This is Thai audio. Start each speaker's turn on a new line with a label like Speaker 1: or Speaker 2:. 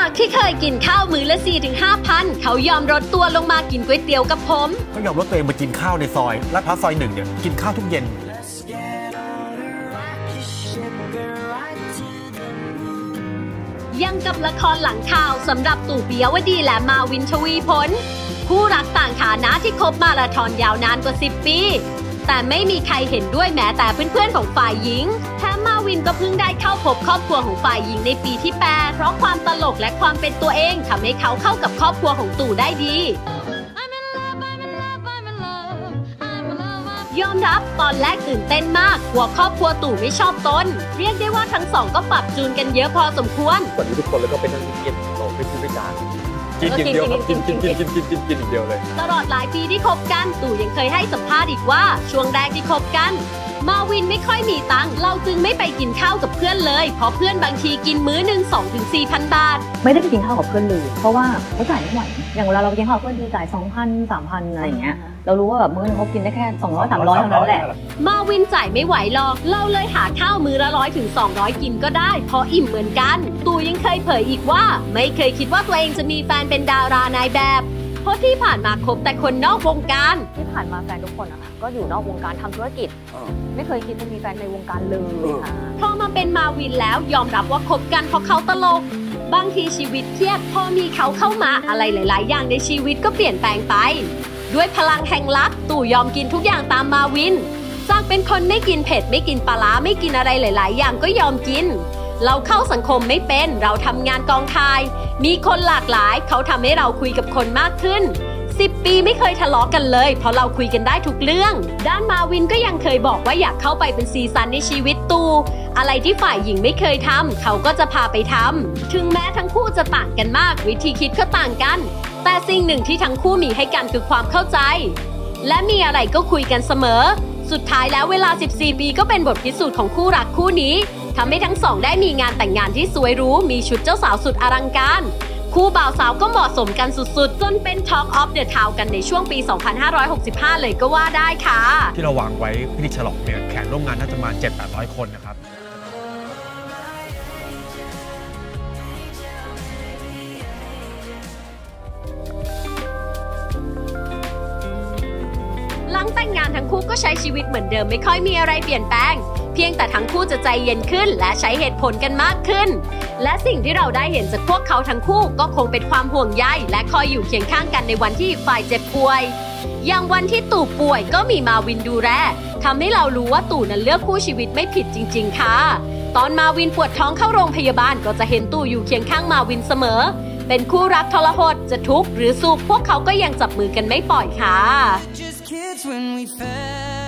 Speaker 1: จากที่เคยกินข้าวมื้อละ 4-5,000 เขายอมลดตัวลงมากินก๋วยเตี๋ยวกับผม
Speaker 2: เขายอมลดตัวเองมากินข้าวในซอยลาดพร้าวซอย 1เนี่ยกินข้าวทุกเย็น
Speaker 1: ยังกับละครหลังข่าวสำหรับตู่ ปิยวดีและมาวิน ชวีผลคู่รักต่างฐานะที่คบมาราธอนยาวนานกว่า10 ปีแต่ไม่มีใครเห็นด้วยแม้แต่เพื่อนๆของฝ่ายหญิงแถมมาวินก็เพิ่งได้เข้าพบครอบครัวของฝ่ายหญิงในปีที่ 8เพราะความตลกและความเป็นตัวเองทำให้เขาเข้ากับครอบครัวของตู่ได้ดียอมรับตอนแรกตื่นเต้นมากกลัวครอบครัวตู่ไม่ชอบตนเรียกได้ว่าทั้งสองก็ปรับจูนกันเยอะพอสมควร
Speaker 2: ก่อนนี้ทุกคนแล้วก็เป็นนั่งกินเราไม่พูดไม่จากินอย่างเดียวครับกินอย่างเดียวเลย
Speaker 1: ตลอดหลายปีที่คบกันตู่ยังเคยให้สัมภาษณ์อีกว่าช่วงแรกที่คบกันมาวินไม่ค่อยมีตังค์เราจึงไม่ไปกินข้าวกับเพื่อนเลยเพราะเพื่อนบางทีกินมื้อหนึ่ง 2-4,000 บาท
Speaker 3: ไม่ได้ไปกินข้าวกับเพื่อนเลยเพราะว่าเขาจ่ายไม่ไหวอย่างเวลาเราไปกินข้าวกับเพื่อนจ่าย 2,000 3,000 อะไรอย่างเงี้ยเรารู้ว่าแบบมื้อนึงเขากินได้แค่200 300เท่านั้นแหละ
Speaker 1: มาวินจ่ายไม่ไหวหรอกเราเลยหาข้าวมื้อละ100-200กินก็ได้เพราะอิ่มเหมือนกันตู่ยังเคยเผยอีกว่าไม่เคยคิดว่าตัวเองจะมีแฟนเป็นดารานายแบบเพราะที่ผ่านมาคบแต่คนนอกวงการ
Speaker 3: ที่ผ่านมาแฟนทุกคนนะคะก็อยู่นอกวงการทำธุรกิจไม่เคยคิดจะมีแฟนในวงการเลยค่ะ
Speaker 1: พอมาเป็นมาวินแล้วยอมรับว่าคบกันเพราะเขาตลกบางทีชีวิตเครียดพอมีเขาเข้ามาอะไรหลายๆอย่างในชีวิตก็เปลี่ยนแปลงไปด้วยพลังแห่งรักตู่ยอมกินทุกอย่างตามมาวินจากเป็นคนไม่กินเผ็ดไม่กินปลาร้าไม่กินอะไรหลายๆอย่างก็ยอมกินเราเข้าสังคมไม่เป็นเราทำงานกองถ่ายมีคนหลากหลายเขาทำให้เราคุยกับคนมากขึ้น10 ปีไม่เคยทะเลาะกันเลยเพราะเราคุยกันได้ทุกเรื่องด้านมาวินก็ยังเคยบอกว่าอยากเข้าไปเป็นซีซันในชีวิตตู่อะไรที่ฝ่ายหญิงไม่เคยทำเขาก็จะพาไปทำถึงแม้ทั้งคู่จะต่างกันมากวิธีคิดก็ต่างกันแต่สิ่งหนึ่งที่ทั้งคู่มีให้กันคือความเข้าใจและมีอะไรก็คุยกันเสมอสุดท้ายแล้วเวลา14 ปีก็เป็นบทพิสูจน์ของคู่รักคู่นี้ทำให้ทั้งสองได้มีงานแต่งงานที่สวยหรูมีชุดเจ้าสาวสุดอลังการคู่บ่าวสาวก็เหมาะสมกันสุดๆจนเป็น Talk of the Town กันในช่วงปี 2565 เลยก็ว่าได้ค่ะ
Speaker 2: ที่เราวางไว้พิธีฉลองเนี่ยแขกร่วมงานน่าจะมา 700-800 คนนะครับ
Speaker 1: หลังแต่งงานทั้งคู่ก็ใช้ชีวิตเหมือนเดิมไม่ค่อยมีอะไรเปลี่ยนแปลงเพียงแต่ทั้งคู่จะใจเย็นขึ้นและใช้เหตุผลกันมากขึ้นและสิ่งที่เราได้เห็นจากพวกเขาทั้งคู่ก็คงเป็นความห่วงใยและคอยอยู่เคียงข้างกันในวันที่อีกฝ่ายเจ็บป่วยอย่างวันที่ตู่ป่วยก็มีมาวินดูแลทำให้เรารู้ว่าตู่นั้นเลือกคู่ชีวิตไม่ผิดจริงๆค่ะตอนมาวินปวดท้องเข้าโรงพยาบาลก็จะเห็นตู่อยู่เคียงข้างมาวินเสมอเป็นคู่รักทรหดจะทุกข์หรือสุขพวกเขาก็ยังจับมือกันไม่ปล่อยค่ะ